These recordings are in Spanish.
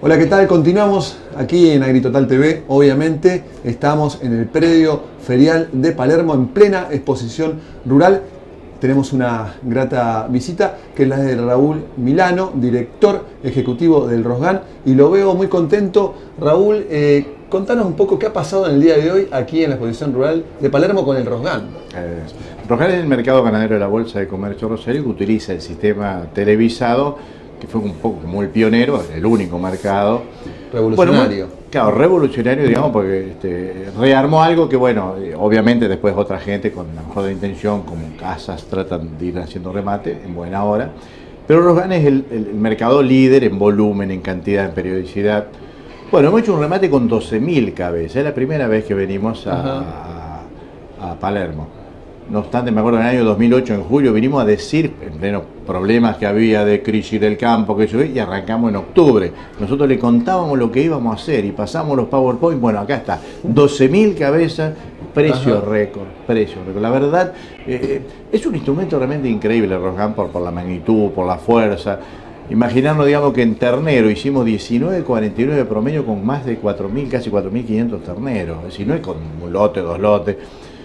Hola, ¿qué tal? Continuamos aquí en AgriTotal TV. Obviamente estamos en el predio ferial de Palermo en plena exposición rural. Tenemos una grata visita que es la de Raúl Milano, director ejecutivo del Rosgan, y lo veo muy contento. Raúl, contanos un poco qué ha pasado en el día de hoy aquí en la exposición rural de Palermo con el Rosgan. Rosgan es el mercado ganadero de la Bolsa de Comercio Rosario que utiliza el sistema televisado, que fue un poco como el pionero, el único mercado. Revolucionario. Bueno, claro, revolucionario, digamos, porque rearmó algo que, bueno, obviamente después otra gente con la mejor intención, como casas, tratan de ir haciendo remate en buena hora. Pero Rosgan es el mercado líder en volumen, en cantidad, en periodicidad. Bueno, hemos hecho un remate con 12.000 cabezas. Es la primera vez que venimos a Palermo. No obstante, me acuerdo en el año 2008, en julio, vinimos a decir, en plenos problemas que había de crisis del campo, que eso, y arrancamos en octubre. Nosotros le contábamos lo que íbamos a hacer y pasamos los PowerPoint. Bueno, acá está, 12.000 cabezas, precio récord, precio récord. La verdad, es un instrumento realmente increíble el Rosgan por la magnitud, por la fuerza. Imaginarnos, digamos, que en ternero hicimos 19,49 promedio con más de 4.000, casi 4.500 terneros. Es decir, no es con un lote, dos lotes.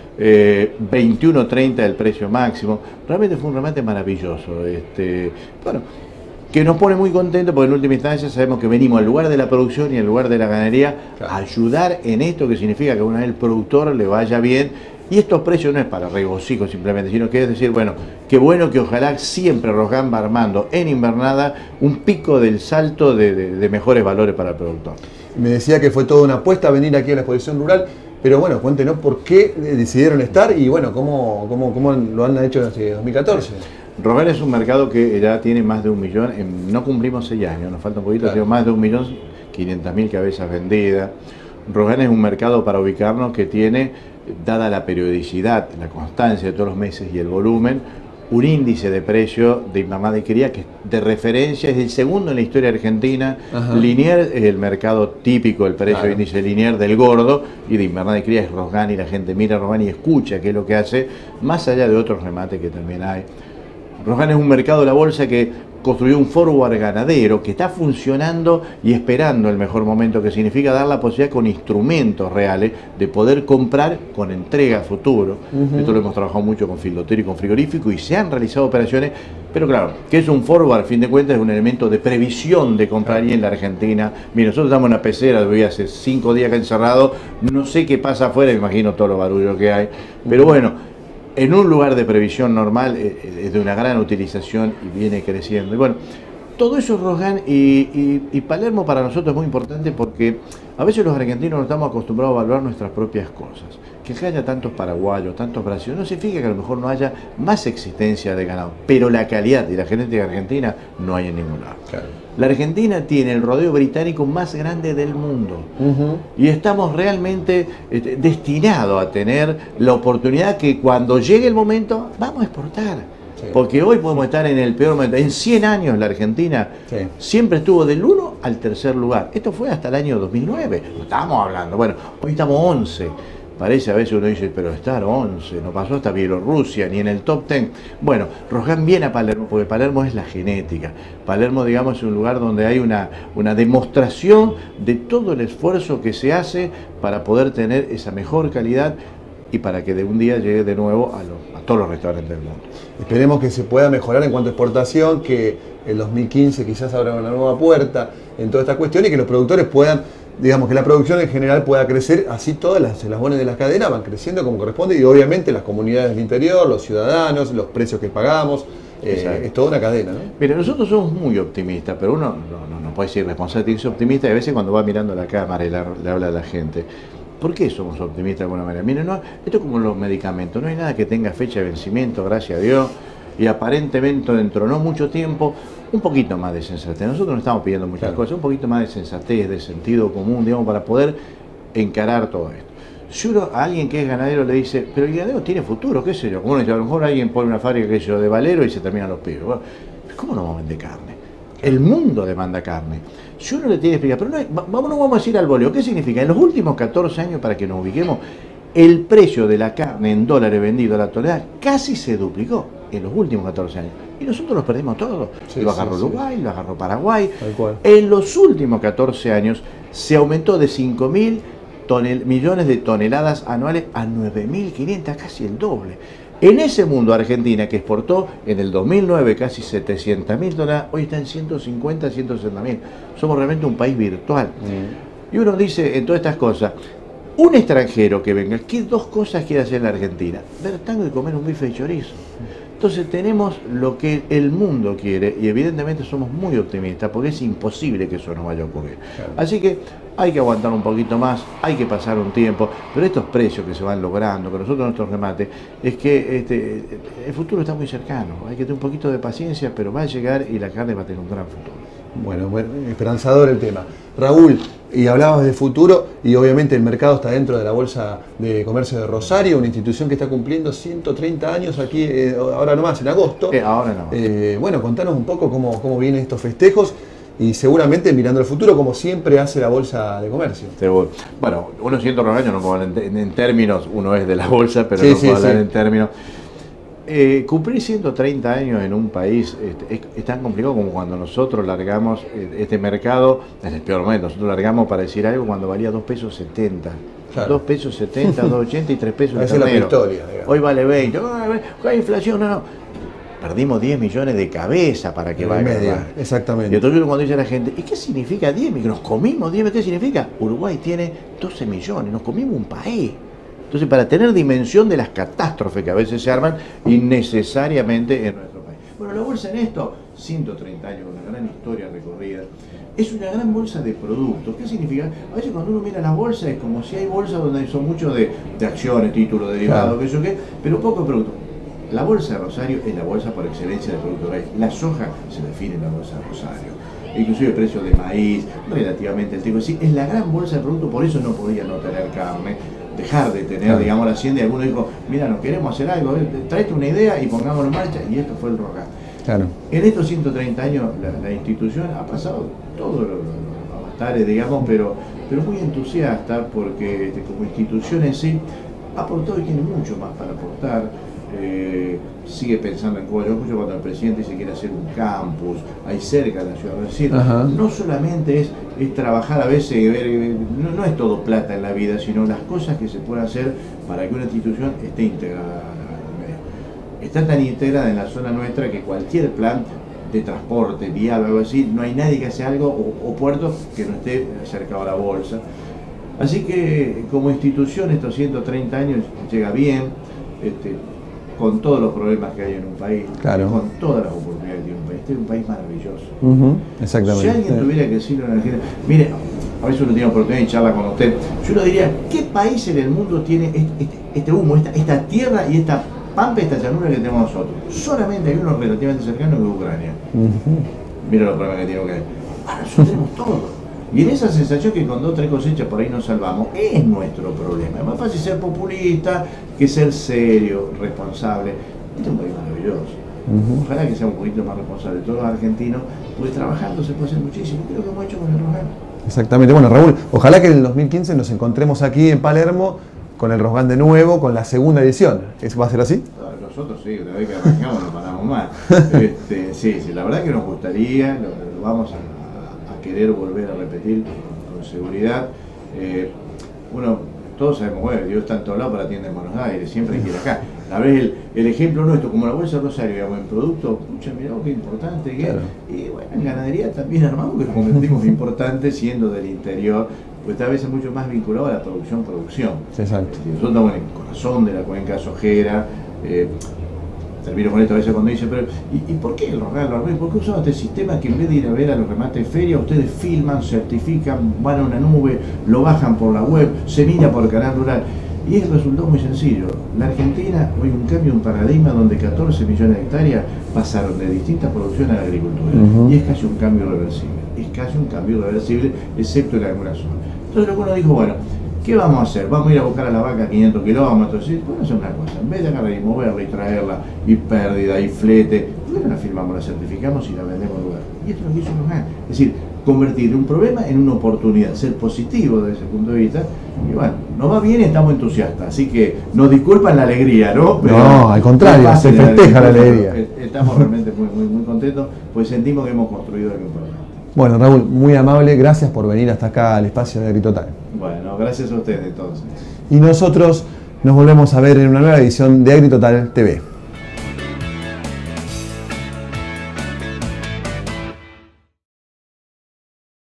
21.30 el precio máximo. Realmente fue un remate maravilloso. Bueno, que nos pone muy contentos porque en última instancia sabemos que venimos al lugar de la producción y al lugar de la ganadería a ayudar en esto, que significa que una vez el productor le vaya bien. Y estos precios no es para regocijo simplemente, sino que es decir, bueno, qué bueno que ojalá siempre Rosgan va armando en invernada un pico del salto de mejores valores para el productor. Me decía que fue toda una apuesta a venir aquí a la exposición rural. Pero bueno, cuéntenos por qué decidieron estar y bueno, cómo lo han hecho desde 2014. Rosgan es un mercado que ya tiene más de 1 millón, no cumplimos 6 años, nos falta un poquito, tenemos más de 1.500.000 cabezas vendidas. Rosgan es un mercado, para ubicarnos, que tiene, dada la periodicidad, la constancia de todos los meses y el volumen, un índice de precio de invernada y cría que de referencia es el segundo en la historia argentina. Linier es el mercado típico, el precio de índice Linier del gordo, y de invernada y cría es Rosgan, y la gente mira a Rosgan y escucha qué es lo que hace, más allá de otros remates que también hay. Rosgan es un mercado de la bolsa que construyó un forward ganadero que está funcionando y esperando el mejor momento, que significa dar la posibilidad con instrumentos reales de poder comprar con entrega a futuro. Esto lo hemos trabajado mucho con filotero y con frigorífico y se han realizado operaciones, pero claro, que es un forward, a fin de cuentas es un elemento de previsión de comprar. Y en la Argentina, mira, nosotros estamos en una pecera, voy hace 5 días que encerrado, no sé qué pasa afuera, me imagino todos los barullos que hay, pero bueno, en un lugar de previsión normal es de una gran utilización y viene creciendo. Y bueno, todo eso es Rosgan y Palermo para nosotros es muy importante porque a veces los argentinos no estamos acostumbrados a evaluar nuestras propias cosas. Que haya tantos paraguayos, tantos brasileños, no significa que a lo mejor no haya más existencia de ganado, pero la calidad y la genética argentina no hay en ningún lado. Claro. La Argentina tiene el rodeo británico más grande del mundo y estamos realmente destinados a tener la oportunidad que cuando llegue el momento vamos a exportar. Sí. Porque hoy podemos estar en el peor momento. En 100 años la Argentina siempre estuvo del 1 al tercer lugar. Esto fue hasta el año 2009. No estábamos hablando. Bueno, hoy estamos 11. Parece, a veces uno dice, pero estar 11, no pasó hasta Bielorrusia, ni en el top 10. Bueno, Rosgan viene a Palermo, porque Palermo es la genética. Palermo, digamos, es un lugar donde hay una demostración de todo el esfuerzo que se hace para poder tener esa mejor calidad y para que de un día llegue de nuevo a todos los restaurantes del mundo. Esperemos que se pueda mejorar en cuanto a exportación, que el 2015 quizás abra una nueva puerta en toda esta cuestión y que los productores puedan, digamos, que la producción en general pueda crecer, así todas las eslabones de la cadena van creciendo como corresponde, y obviamente las comunidades del interior, los ciudadanos, los precios que pagamos, es toda una cadena, ¿no? Mira, nosotros somos muy optimistas, pero uno no puede ser responsable, tiene que ser optimista, y a veces cuando va mirando la cámara y le habla a la gente. ¿Por qué somos optimistas de alguna manera? Miren, esto es como los medicamentos, no hay nada que tenga fecha de vencimiento, gracias a Dios, y aparentemente dentro no mucho tiempo, un poquito más de sensatez. Nosotros no estamos pidiendo muchas cosas, un poquito más de sensatez, de sentido común, digamos, para poder encarar todo esto. Si uno a alguien que es ganadero le dice, pero el ganadero tiene futuro, qué sé yo, como uno dice, a lo mejor alguien pone una fábrica, qué sé yo, de valero y se terminan los pibes. Bueno, ¿cómo no vamos a vender carne? El mundo demanda carne. Si uno le tiene que explicar, pero no vamos a decir al voleo, ¿qué significa? En los últimos 14 años, para que nos ubiquemos, el precio de la carne en dólares vendido a la tonelada casi se duplicó en los últimos 14 años. Y nosotros los perdimos todos. Sí, Lo agarró Uruguay, lo agarró Paraguay. En los últimos 14 años se aumentó de 5.000 millones de toneladas anuales a 9.500, casi el doble. En ese mundo, Argentina, que exportó en el 2009 casi 700.000 toneladas, hoy está en 150, 160.000. Somos realmente un país virtual. Y uno dice en todas estas cosas, un extranjero que venga, ¿qué dos cosas quiere hacer en la Argentina? Ver tango y comer un bife de chorizo. Entonces tenemos lo que el mundo quiere y evidentemente somos muy optimistas porque es imposible que eso no vaya a ocurrir. Claro. Así que hay que aguantar un poquito más, hay que pasar un tiempo, pero estos precios que se van logrando, con nosotros nuestros remates, es que el futuro está muy cercano, hay que tener un poquito de paciencia, pero va a llegar y la carne va a tener un gran futuro. Bueno, esperanzador el tema. Raúl, y hablabas de futuro y obviamente el mercado está dentro de la Bolsa de Comercio de Rosario, una institución que está cumpliendo 130 años aquí, ahora nomás, en agosto. Ahora nomás. Bueno, contanos un poco cómo vienen estos festejos y seguramente mirando el futuro, como siempre hace la Bolsa de Comercio. Seguro. Bueno, unos 100 años, no puedo hablar en términos, uno es de la Bolsa, pero no puedo hablar en términos. Cumplir 130 años en un país es tan complicado como cuando nosotros largamos este mercado, en el peor momento, nosotros largamos para decir algo cuando valía 2,70 pesos. Claro. 2 pesos 70, 2,80 y 3 pesos. Esa es la historia. Hoy vale 20. Hay inflación, no. Perdimos 10 millones de cabeza para que valga. Exactamente. Y entonces cuando dice la gente, ¿y qué significa 10 millones? ¿Nos comimos 10 millones? ¿Qué significa? Uruguay tiene 12 millones, nos comimos un país. Entonces, para tener dimensión de las catástrofes que a veces se arman innecesariamente en nuestro país. Bueno, la bolsa en esto, 130 años, con una gran historia recorrida, es una gran bolsa de productos. ¿Qué significa? A veces cuando uno mira las bolsas es como si hay bolsas donde son muchos de acciones, títulos, derivados, claro, qué, pero poco producto. La bolsa de Rosario es la bolsa por excelencia de productos. La soja se define en la bolsa de Rosario. Inclusive el precio de maíz, relativamente el tipo. Sí, es la gran bolsa de productos, por eso no podía no tener carne, dejar de tener, claro, digamos, la hacienda. Y alguno dijo, mira, nos queremos hacer algo, tráete una idea y pongámoslo en marcha. Y esto fue el Rojas. Claro. En estos 130 años la institución ha pasado todos los avatares, digamos, pero muy entusiasta porque como institución en sí ha aportado y tiene mucho más para aportar. Sigue pensando en Cuba. Yo escucho cuando el presidente dice que quiere hacer un campus ahí cerca de la ciudad. Es decir, no solamente es trabajar a veces, no es todo plata en la vida, sino las cosas que se pueden hacer para que una institución esté integrada. Está tan integrada en la zona nuestra que cualquier plan de transporte, vial o algo así, no hay nadie que hace algo o puerto que no esté acercado a la bolsa. Así que como institución estos 130 años llega bien, con todos los problemas que hay en un país, claro, con todas las oportunidades que tiene un país. Este es un país maravilloso. Exactamente. Si alguien tuviera que decirlo en Argentina, mire, a veces uno tiene oportunidad de charlar con usted, yo le diría, ¿qué país en el mundo tiene este humo, esta tierra y esta pampa, esta llanura que tenemos nosotros? Solamente hay uno relativamente cercano que es Ucrania. Mira los problemas que tiene Ucrania. Ahora nosotros tenemos todo. Y en esa sensación que con 2 o 3 cosechas por ahí nos salvamos, es nuestro problema. Es más fácil ser populista que ser serio, responsable. Este es un país maravilloso. Ojalá que sea un poquito más responsable. Todos los argentinos, pues trabajando se puede hacer muchísimo. Creo que hemos hecho con el Rosgan. Exactamente. Bueno, Raúl, ojalá que en el 2015 nos encontremos aquí en Palermo con el Rosgan de nuevo, con la segunda edición. ¿Eso va a ser así? Nosotros sí, de vez que arrancamos no paramos más. Sí, la verdad que nos gustaría, lo vamos a querer volver a repetir con seguridad. Todos sabemos, bueno, Dios está en todos lados, para tienda en Buenos Aires, siempre hay que ir acá. A ver, el ejemplo nuestro, como la Bolsa de Rosario, digamos, en producto, pucha, mirá qué importante que claro. Y bueno, en ganadería también armamos, que como decimos, importante, siendo del interior, pues tal vez es mucho más vinculado a la producción. Exacto. Nosotros estamos en el corazón de la cuenca sojera. Termino con esto a veces cuando dice, pero ¿y por qué el Rosgan? ¿Por qué usan este sistema que en vez de ir a ver a los remates de feria, ustedes filman, certifican, van a una nube, lo bajan por la web, se mira por el canal rural? Y es el resultado muy sencillo. La Argentina, hoy un cambio, un paradigma donde 14 millones de hectáreas pasaron de distintas producciones a la agricultura. Y es casi un cambio irreversible. Excepto en algunas zonas. Entonces uno dijo, bueno, ¿qué vamos a hacer? ¿Vamos a ir a buscar a la vaca 500 kilómetros? ¿Sí? Podemos hacer una cosa, en vez de agarrar y moverla y traerla, y pérdida, y flete, ¿por qué no la firmamos, la certificamos y la vendemos en lugar? Y esto es lo que hizo Rosgan. Es decir, convertir un problema en una oportunidad, ser positivo desde ese punto de vista. Y bueno, nos va bien y estamos entusiastas, así que nos disculpan la alegría, ¿no? Pero no, al contrario, se festeja la alegría. estamos realmente muy contentos, pues sentimos que hemos construido algo importante. Bueno, Raúl, muy amable, gracias por venir hasta acá al espacio de AgriTotal. Bueno, gracias a ustedes entonces. Y nosotros nos volvemos a ver en una nueva edición de AgriTotal TV.